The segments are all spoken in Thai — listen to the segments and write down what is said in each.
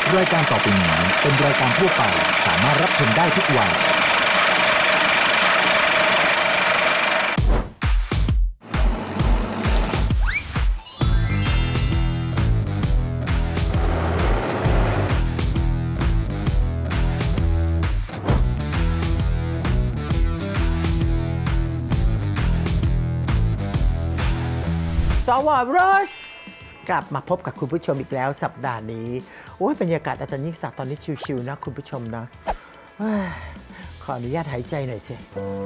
รายการต่อไปนี้เป็นรายการทั่วไปสามารถรับชมได้ทุกวัยสวรสกลับมาพบกับคุณผู้ชมอีกแล้วสัปดาห์นี้โอ้ยบรรยากาศอาจารย์ยิ่งศักดิ์ตอนนี้ชิวๆนะคุณผู้ชมนะขออนุญาตหายใจหน่อยสิ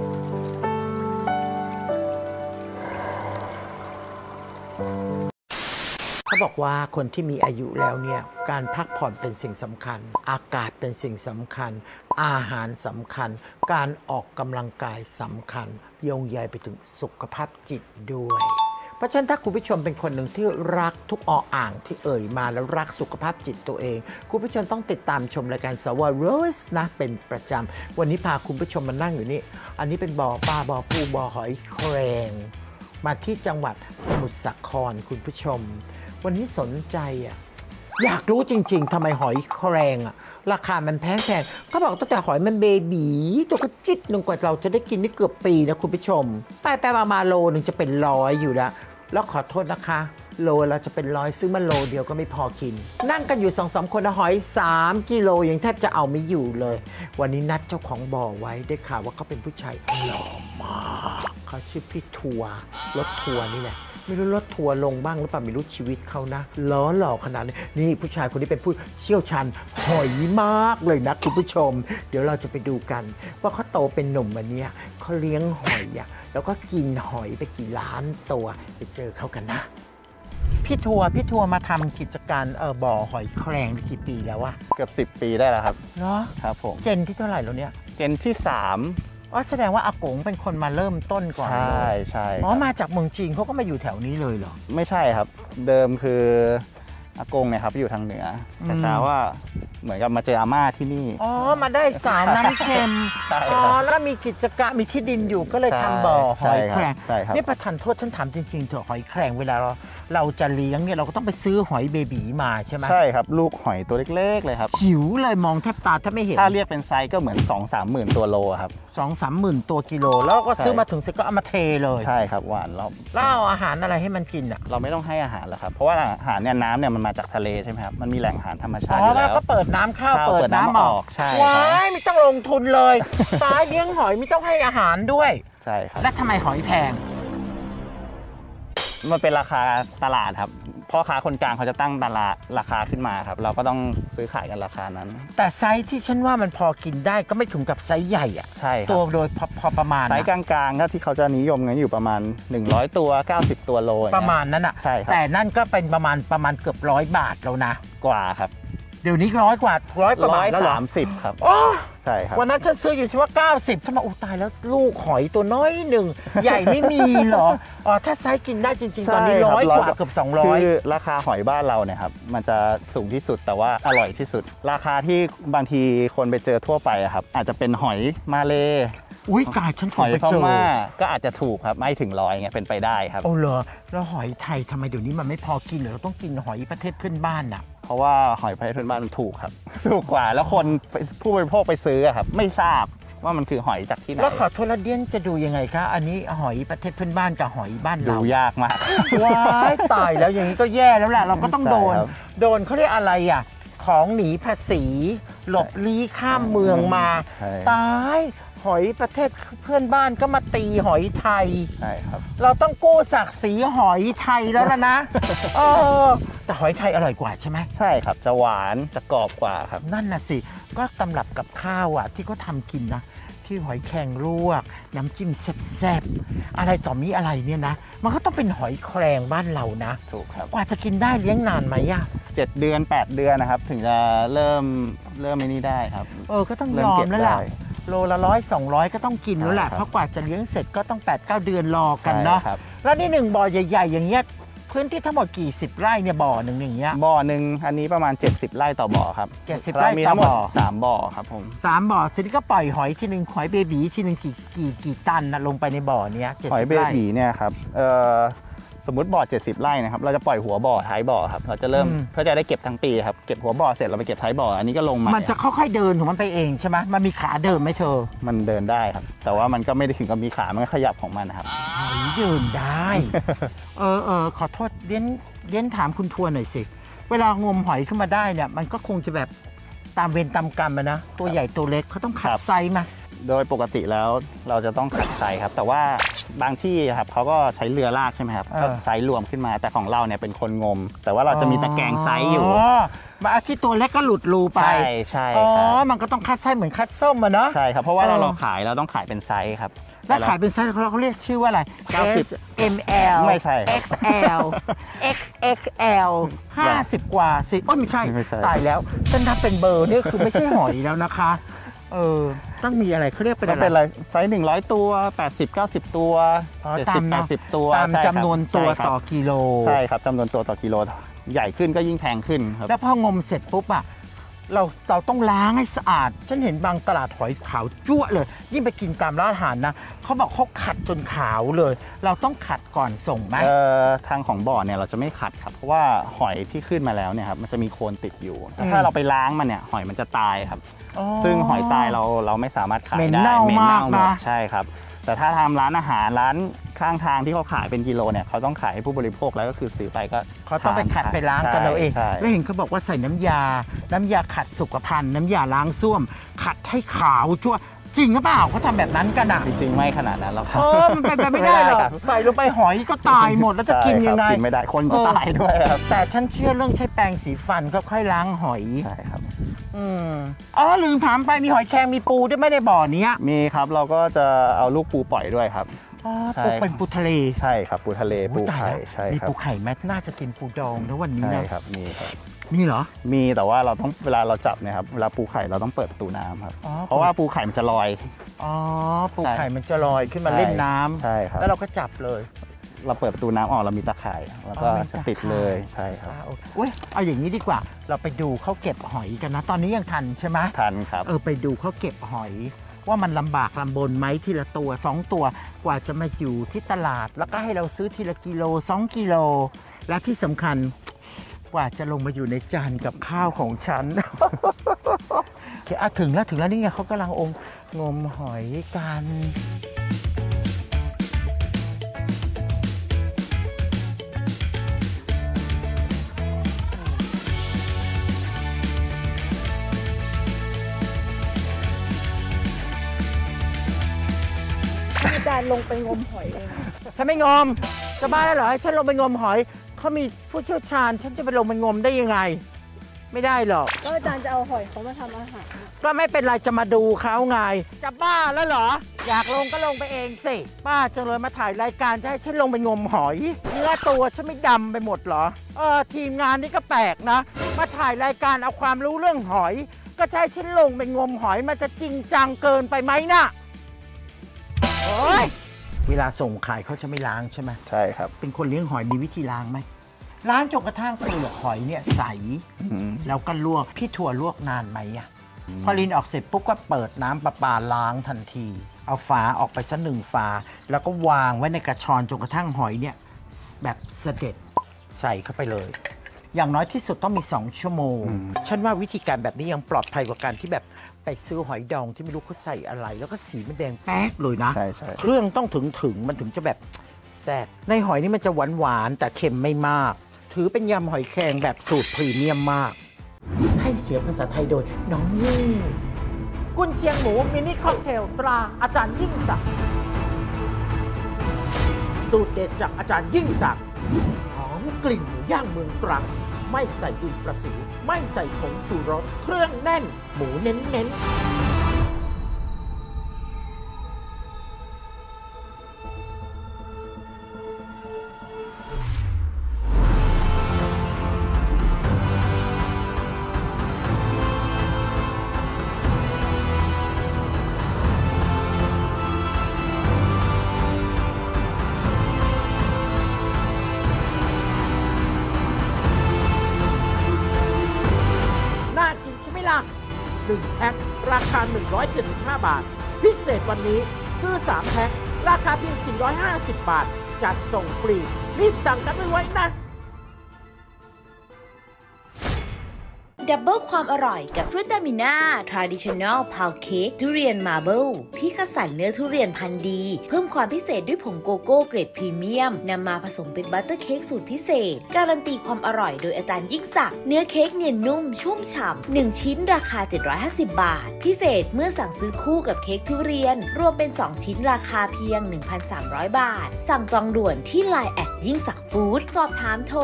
เขาบอกว่าคนที่มีอายุแล้วเนี่ยการพักผ่อนเป็นสิ่งสำคัญอากาศเป็นสิ่งสำคัญอาหารสำคัญการออกกำลังกายสำคัญโยงใยไปถึงสุขภาพจิตด้วยเพราะฉะนั้นถ้าคุณผู้ชมเป็นคนหนึ่งที่รักทุกอ่างที่เอ่ยมาแล้วรักสุขภาพจิตตัวเองคุณผู้ชมต้องติดตามชมรายการสวรสนะเป็นประจำวันนี้พาคุณผู้ชมมานั่งอยู่นี่อันนี้เป็นบ่อปลาบ่อปูบ่อหอยแครงมาที่จังหวัดสมุทรสาครคุณผู้ชมวันนี้สนใจอยากรู้จริงๆทำไมหอยแครงราคามันแพงก็บอกตั้งแต่หอยมันเบบีตัวก็จิตหนึ่งกว่าเราจะได้กินนี่เกือบปีนะคุณผู้ชมไปมาโลนึงจะเป็น100อยู่แล้วขอโทษนะคะโลเราจะเป็น100ซื้อมาโลเดียวก็ไม่พอกินนั่งกันอยู่2-3 คนหอย3 กิโลยังแทบจะเอาไม่อยู่เลยวันนี้นัดเจ้าของบ่อไว้ได้ข่าวว่าเขาเป็นผู้ชายหล่อมากเขาชื่อพี่ทัวร์รถทัวร์นี่แหละไม่รู้รถทัวร์ลงบ้างหรือเปล่าไม่รู้ชีวิตเขานะหล่อขนาดนี้นี่ผู้ชายคนนี้เป็นผู้เชี่ยวชาญหอยมากเลยนะคุณผู้ชมเดี๋ยวเราจะไปดูกันว่าเขาโตเป็นหนุ่มวันนี้เขาเลี้ยงหอยแล้วก็กินหอยไปกี่ล้านตัวไปเจอเขากันนะพี่ทัวร์มาทำกิจการบ่อหอยแครงกี่ปีแล้ววะเกือบ10 ปีได้แล้วครับเนาะครับผมเจนที่เท่าไหร่แล้วเนี่ยเจนที่3 อ๋อแสดงว่าอากงเป็นคนมาเริ่มต้นก่อนใช่อ๋อมาจากเมืองจีนเขาก็มาอยู่แถวนี้เลยเหรอไม่ใช่ครับเดิมคืออากงเนี่ยครับอยู่ทางเหนือแต่ว่าเหมือนกับมาเจออาม่าที่นี่อ๋อมาได้สาวน้ำเค็มอ๋อแล้วมีกิจการมีที่ดินอยู่ก็เลยทำบ่อหอยแครงนี่ประทานโทษฉันถามจริงๆเถอะหอยแครงเวลาเราจะเลี้ยงเนี่ยเราก็ต้องไปซื้อหอยเบบีมาใช่ไหมใช่ครับลูกหอยตัวเล็กๆเลยครับจิ๋วเลยมองแทบตาถ้าไม่เห็นถ้าเรียกเป็นไซส์ก็เหมือน 2-3 หมื่นตัวโลครับ 2-3 หมื่นตัวกิโลแล้วก็ซื้อมาถึงเสร็จก็เอามาเทเลยใช่ครับหวานแล้วเอาอาหารอะไรให้มันกินเราไม่ต้องให้อาหารแล้วครับเพราะว่าอาหารเนี่ยน้ำเนี่ยมันมาจากทะเลใช่ไหมครับมันมีแหล่งอาหารธรรมชาติอยู่แล้วก็เปิดน้ำเข้าเปิดน้ำออกใช่ว้ายไม่ต้องลงทุนเลยตายเลี้ยงหอยไม่ต้องให้อาหารด้วยใช่ครับแล้วทำไมหอยแพงมันเป็นราคาตลาดครับพ่อค้าคนกลางเขาจะตั้งตลาดราคาขึ้นมาครับเราก็ต้องซื้อขายกันราคานั้นแต่ไซส์ที่ฉันว่ามันพอกินได้ก็ไม่ถึงกับไซส์ใหญ่ใช่ตัวโดยพอประมาณไซส์กลางๆก็ที่เขาจะนิยมกันอยู่ประมาณ100ตัว90ตัวโลประมาณนั้นใช่ครับแต่นั่นก็เป็นประมาณเกือบ100 บาทแล้วนะกว่าครับเดี๋ยวนี้100 กว่า100ประมาณแล้วเหรอ 130ครับใช่ครับวันนั้นฉันซื้ออยู่ใช่ว่า90ถ้ามาตายแล้วลูกหอยตัวน้อยหนึ่งใหญ่ไม่มีเหรอถ้าไซส์กินได้จริงๆตอนนี้100 กว่าเกือบ200 คือราคาหอยบ้านเราเนี่ยครับมันจะสูงที่สุดแต่ว่าอร่อยที่สุดราคาที่บางทีคนไปเจอทั่วไปครับอาจจะเป็นหอยมาเลอุ้ยกายฉันถูกไปเจอก็อาจจะถูกครับไม่ถึง100เงี้ยเป็นไปได้ครับโอ้เหรอแล้วหอยไทยทำไมเดี๋ยวนี้มันไม่พอกินเหรอเราต้องกินหอยประเทศเพื่อนบ้านเพราะว่าหอยประเทศเพื่อนบ้านมันถูกครับถูกกว่าแล้วคนผู้บริโภคไปซื้อครับไม่ทราบว่ามันคือหอยจากที่ไหนแล้วขอโทษแล้วเดียนจะดูยังไงคะอันนี้หอยประเทศเพื่อนบ้านกับหอยบ้านเราดูยากมากว้ายตายแล้วอย่างนี้ก็แย่แล้วแหละเราก็ต้องโดนเขาเรียกอะไรของหนีภาษีหลบลี้ข้ามเมืองมาตายหอยประเทศเพื่อนบ้านก็มาตีหอยไทยใช่ครับเราต้องกู้ศักดิ์ศรีหอยไทยแล้วล่ะนะแต่หอยไทยอร่อยกว่าใช่ไหมใช่ครับจะหวานจะกรอบกว่าครับนั่นน่ะสิก็ตำรับกับข้าวที่เขาทำกินนะที่หอยแครงลวกน้ำจิ้มแซ่บๆอะไรต่อมีอะไรเนี่ยนะมันก็ต้องเป็นหอยแครงบ้านเรานะถูกครับกว่าจะกินได้เลี้ยงนานไหม 7 เดือน 8 เดือนนะครับถึงจะเริ่มไม่นี่ได้ครับก็ต้องยอมแล้วล่ะโลละ100-200ก็ต้องกินแล้วแหละเพราะกว่าจะเลี้ยงเสร็จก็ต้อง 8-9 เดือนรอกันเนาะแล้วนี่1บ่อใหญ่ๆอย่างเงี้ยพื้นที่ทั้งหมดกี่10 ไร่เนี่ยบ่อหนึ่งอย่างเงี้ยบ่อหนึ่งอันนี้ประมาณ70 ไร่ต่อบ่อครับ 70 ไร่ต่อบ่อ 3 บ่อครับผม 3 บ่อทีนี้ก็ปล่อยหอยทีนึงหอยเบบีทีนึงกี่ตันลงไปในบ่อเนี้ย70 ไร่หอยเบบีเนี่ยครับสมมติบ่อ70 ไร่นะครับเราจะปล่อยหัวบ่อท้ายบ่อครับเราจะเริ่มเพื่อจะได้เก็บทั้งปีครับเก็บหัวบ่อเสร็จเราไปเก็บท้ายบ่ออันนี้ก็ลงมามันจะค่อยๆเดินของมันไปเองใช่ไหมมันมีขาเดินไหมเธอมันเดินได้ครับแต่ว่ามันก็ไม่ได้ถึงกับมีขามันก็ขยับของมันนะครับเดินได้ขอโทษเลี้ยนถามคุณทวนหน่อยสิเวลางมหอยขึ้นมาได้เนี่ยมันก็คงจะแบบตามเวรตามกรรมนะตัวใหญ่ตัวเล็กเขาต้องขัดไซส์มาโดยปกติแล้วเราจะต้องขัดไซส์ครับแต่ว่าบางที่ครับเขาก็ใช้เรือลากใช่ไหมครับก็ไซส์รวมขึ้นมาแต่ของเราเนี่ยเป็นคนงมแต่ว่าเราจะมีตะแกรงไซส์อยู่มาที่ตัวเล็กก็หลุดรูไปใช่ครับมันก็ต้องคัดไซส์เหมือนคัดส้มอะเนาะใช่ครับเพราะว่าเราขายเราต้องขายเป็นไซส์ครับแล้วขายเป็นไซส์เขาเรียกชื่อว่าอะไร S M L ไม่ใช่ XL XXL 50 กว่าสิไม่ใช่ตายแล้วฉันถ้าเป็นเบอร์นี่คือไม่ใช่หอยแล้วนะคะต้องมีอะไรเขาเรียกเป็นอะไรไซส์100 ตัว80-90 ตัว70-80 ตัวตามจำนวนตัวต่อกิโลใช่ครับจำนวนตัวต่อกิโลใหญ่ขึ้นก็ยิ่งแพงขึ้นครับแล้วพองมเสร็จปุ๊บอะเราต้องล้างให้สะอาดฉันเห็นบางตลาดหอยขาวจั่วเลยยิ่งไปกินตามร้านอาหารนะเขาบอกเขาขัดจนขาวเลยเราต้องขัดก่อนส่งไหมทางของบ่อเนี่ยเราจะไม่ขัดครับเพราะว่าหอยที่ขึ้นมาแล้วเนี่ยครับมันจะมีโคลนติดอยู่ถ้าเราไปล้างมันเนี่ยหอยมันจะตายครับซึ่งหอยตายเราไม่สามารถขายได้เหม็นเน่าหมดใช่ครับแต่ถ้าทำร้านอาหารร้านข้างทางที่เขาขายเป็นกิโลเนี่ยเขาต้องขายให้ผู้บริโภคแล้วก็คือซื้อไปก็เขาต้องไปขัดไปล้างกันเราเองแล้วเห็นเขาบอกว่าใส่น้ำยาขัดสุขภัณฑ์น้ำยาล้างส้วมขัดให้ขาวชั่วจริงหรือเปล่าเขาทำแบบนั้นกันอ่ะจริงไม่ขนาดนั้นหรอกครับมันเป็นไปไม่ได้หรอกใส่ลงไปหอยก็ตายหมดแล้วจะกินยังไงกินไม่ได้คนก็ตายด้วยครับแต่ฉันเชื่อเรื่องใช้แปรงสีฟันก็ค่อยล้างหอยใช่ครับลืมถามไปมีหอยแครงมีปูด้วยไม่ได้บ่อนี้มีครับเราก็จะเอาลูกปูปล่อยด้วยครับปูเป็นปูทะเลใช่ครับปูทะเลปูไข่ใช่ครับมีปูไข่แม้น่าจะกินปูดองนะวันนี้ใช่ครับมีครับมีเหรอมีแต่ว่าเราต้องเวลาเราจับเนี่ยครับเวลาปูไข่เราต้องเปิดประตูน้ำครับเพราะว่าปูไข่มันจะลอยปูไข่มันจะลอยขึ้นมาเล่นน้ำใช่ครับแล้วเราก็จับเลยเราเปิดประตูน้ำออกเรามีตะข่ายแล้วก็จะติดเลยใช่ครับเอาอย่างนี้ดีกว่าเราไปดูเขาเก็บหอยกันนะตอนนี้ยังทันใช่ไหมทันครับไปดูเขาเก็บหอยว่ามันลำบากลำบนไหมทีละตัว2ตัวกว่าจะมาอยู่ที่ตลาดแล้วก็ให้เราซื้อทีละกิโล2 กิโลและที่สำคัญกว่าจะลงมาอยู่ในจานกับข้าวของฉันถึงแล้วนี่ไงเขากำลังงมหอยกันอาจารย์ลงไปงมหอยเองฉันไม่งมจะบ้าแล้วเหรอให้ฉันลงไปงมหอยเขามีผู้เชี่ยวชาญฉันจะไปลงไปงมได้ยังไงไม่ได้หรอกก็อาจารย์จะเอาหอยเขามาทำอาหารก็ไม่เป็นไรจะมาดูเขาไงจะบ้าแล้วเหรออยากลงก็ลงไปเองสิบ้าจังเลยมาถ่ายรายการจะให้ฉันลงไปงมหอยเนื้อตัวฉันไม่ดำไปหมดเหรอทีมงานนี่ก็แปลกนะมาถ่ายรายการเอาความรู้เรื่องหอยก็จะให้ฉันลงไปงมหอยมันจะจริงจังเกินไปไหมน่ะเวลาส่งขายเขาจะไม่ล้างใช่ไหมใช่ครับเป็นคนเลี้ยงหอยมีวิธีล้างไหมล้างจนกระทั่งเปลือกหอยเนี่ยใสแล้วก็ลวกพี่ถั่วลวกนานไหมพอลินออกเสร็จปุ๊บก็เปิดน้ำประปาล้างทันทีเอาฝาออกไปสัก1 ฝาแล้วก็วางไว้ในกระชอนจนกระทั่งหอยเนี่ยแบบเสด็จใส่เข้าไปเลยอย่างน้อยที่สุดต้องมี2 ชั่วโมงฉันว่าวิธีการแบบนี้ยังปลอดภัยกว่าการที่แบบไปซื้อหอยดองที่ไม่รู้เขาใส่อะไรแล้วก็สีมันแดงแป๊ดเลยนะเครื่องต้องถึงมันถึงจะแบบแซ่บในหอยนี่มันจะหวานแต่เค็มไม่มากถือเป็นยำหอยแครงแบบสูตรพรีเมียมมากให้เสียงภาษาไทยโดยน้องยิ่งกุนเชียงหมูมินิค็อกเทลตราอาจารย์ยิ่งศักดิ์สูตรเด็ดจากอาจารย์ยิ่งศักดิ์หอมกลิ่นหมูย่างเมืองตรังไม่ใส่ดินประสิวไม่ใส่ผงชูรสเครื่องแน่นหมูเน้นๆ1 แพ็คราคา175 บาทพิเศษวันนี้ซื้อ3 แพ็คราคาเพียง450 บาทจัดส่งฟรีรีบสั่งกันไปไว้นะดับเบิลความอร่อยกับฟรุตามิน่า Traditional Pound Cake ทุเรียนมาร์เบิลที่คัดสรรเนื้อทุเรียนพันธุ์ดี เพิ่มความพิเศษด้วยผงโกโก้เกรดพรีเมียมนำมาผสมเป็นบัตเตอร์เค้กสูตรพิเศษ การันตีความอร่อยโดยอาจารย์ยิ่งศักดิ์เนื้อเค้กเนียนนุ่มชุ่มฉ่ำ1ชิ้นราคา750 บาทพิเศษเมื่อสั่งซื้อคู่กับเค้กทุเรียนรวมเป็น2ชิ้นราคาเพียง 1,300 บาทสั่งจองด่วนที่ LINE แอดยิ่งศักดิ์ฟู้ดสอบถามโทร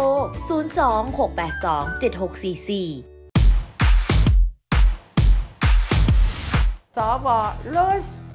026827644 สว.ลุส